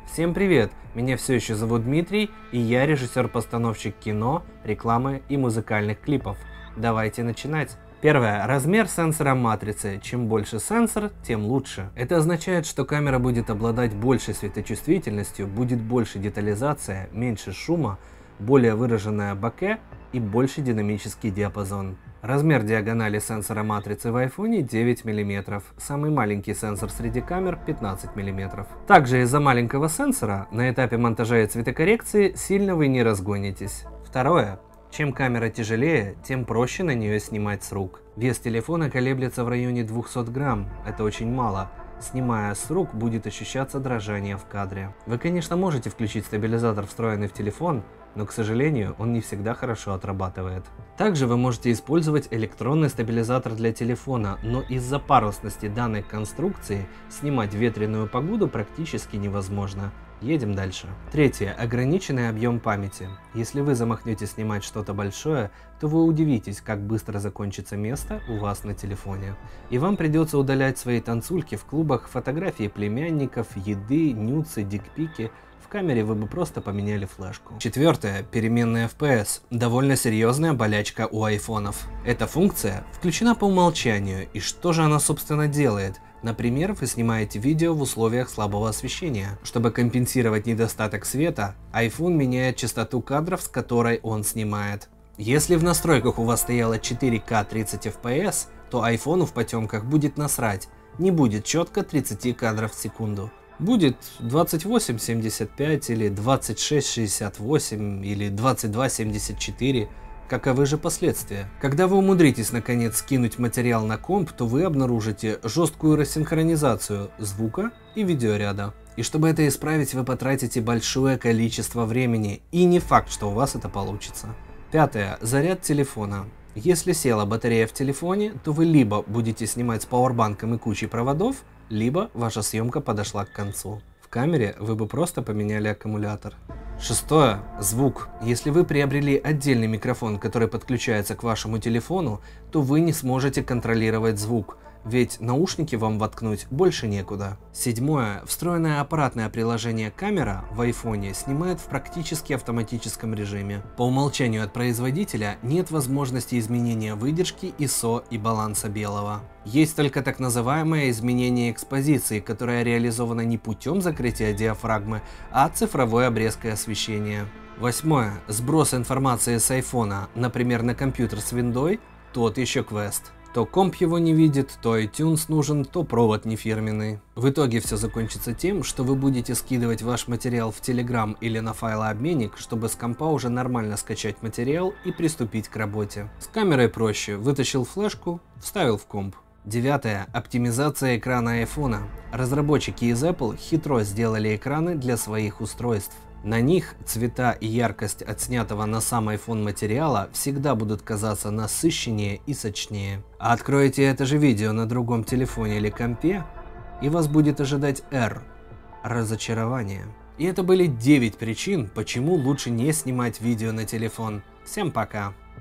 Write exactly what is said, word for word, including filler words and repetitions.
Всем привет! Меня все еще зовут Дмитрий, и я режиссер-постановщик кино, рекламы и музыкальных клипов. Давайте начинать! Первое. Размер сенсора матрицы. Чем больше сенсор, тем лучше. Это означает, что камера будет обладать большей светочувствительностью, будет больше детализация, меньше шума, более выраженная боке и больше динамический диапазон. Размер диагонали сенсора матрицы в айфоне девять миллиметров, самый маленький сенсор среди камер пятнадцать миллиметров. Также из-за маленького сенсора на этапе монтажа и цветокоррекции сильно вы не разгонитесь. Второе. Чем камера тяжелее, тем проще на нее снимать с рук. Вес телефона колеблется в районе двухсот грамм, это очень мало. Снимая с рук, будет ощущаться дрожание в кадре. Вы, конечно, можете включить стабилизатор, встроенный в телефон, но, к сожалению, он не всегда хорошо отрабатывает. Также вы можете использовать электронный стабилизатор для телефона, но из-за парусности данной конструкции снимать в ветреную погоду практически невозможно. Едем дальше. Третье. Ограниченный объем памяти. Если вы замахнетесь снимать что-то большое, то вы удивитесь, как быстро закончится место у вас на телефоне. И вам придется удалять свои танцульки в клубах, фотографии племянников, еды, нюцы, дикпики. В камере вы бы просто поменяли флешку. Четвертое. Переменная эф пи эс. Довольно серьезная болячка у айфонов. Эта функция включена по умолчанию, и что же она собственно делает? Например, вы снимаете видео в условиях слабого освещения. Чтобы компенсировать недостаток света, iPhone меняет частоту кадров, с которой он снимает. Если в настройках у вас стояло четыре ка тридцать эф пи эс, то iPhone в потемках будет насрать. Не будет четко тридцать кадров в секунду. Будет двадцать восемь семьдесят пять или двадцать шесть шестьдесят восемь или двадцать два семьдесят четыре. Каковы же последствия? Когда вы умудритесь наконец скинуть материал на комп, то вы обнаружите жесткую рассинхронизацию звука и видеоряда. И чтобы это исправить, вы потратите большое количество времени, и не факт, что у вас это получится. Пятое. Заряд телефона. Если села батарея в телефоне, то вы либо будете снимать с пауэрбанком и кучей проводов, либо ваша съемка подошла к концу. В камере вы бы просто поменяли аккумулятор. Шестое. Звук. Если вы приобрели отдельный микрофон, который подключается к вашему телефону, то вы не сможете контролировать звук, ведь наушники вам воткнуть больше некуда. Седьмое. Встроенное аппаратное приложение камера в айфоне снимает в практически автоматическом режиме. По умолчанию от производителя нет возможности изменения выдержки, ай эс о и баланса белого. Есть только так называемое изменение экспозиции, которое реализовано не путем закрытия диафрагмы, а цифровой обрезкой освещения. Восьмое. Сброс информации с айфона, например, на компьютер с виндой, тот еще квест. То комп его не видит, то iTunes нужен, то провод не фирменный. В итоге все закончится тем, что вы будете скидывать ваш материал в Telegram или на файлообменник, чтобы с компа уже нормально скачать материал и приступить к работе. С камерой проще. Вытащил флешку, вставил в комп. Девятое. Оптимизация экрана айфона. Разработчики из Apple хитро сделали экраны для своих устройств. На них цвета и яркость отснятого на сам iPhone материала всегда будут казаться насыщеннее и сочнее. А откроете это же видео на другом телефоне или компе, и вас будет ожидать R – разочарование. И это были девять причин, почему лучше не снимать видео на телефон. Всем пока!